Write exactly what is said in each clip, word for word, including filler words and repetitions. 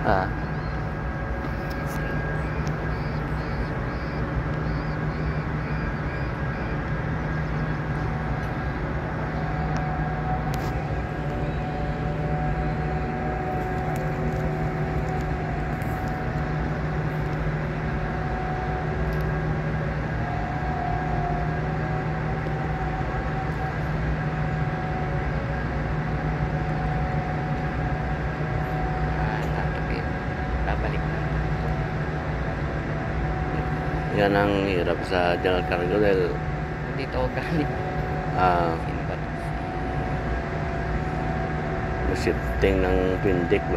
Ah. Yan ang hirap sa General Cargo dahil dito ako galing. ah, shifting ng pindik ba.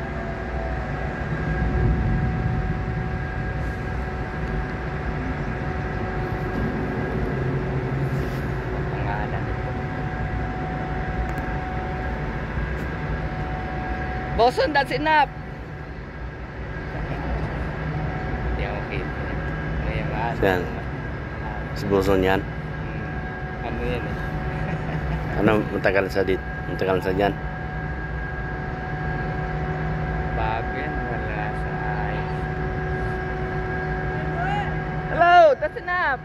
Pangalan ito. Boson, that's enough. Hindi ako kita. May mga Yan. Si Boson yan. Hmm. Ano yan eh? Ano, matagal sa dit, matagal sa dyan. Bago yan, wala sa ayos. Hello, that's enough.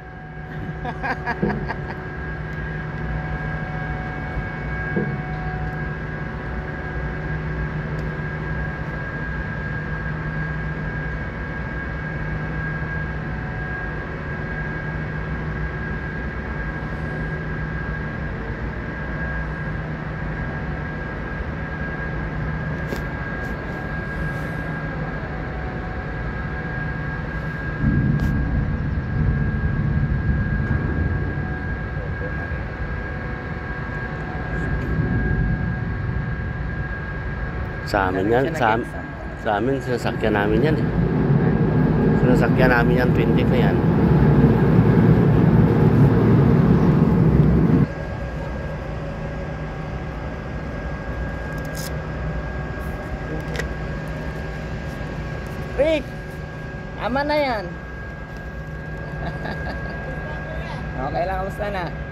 Sa amin yan, sa, sa amin sinasakyan namin yan eh. Sinasakyan namin yan, pindik na yan. Rick, tama na yan. Okay lang, kamusta na?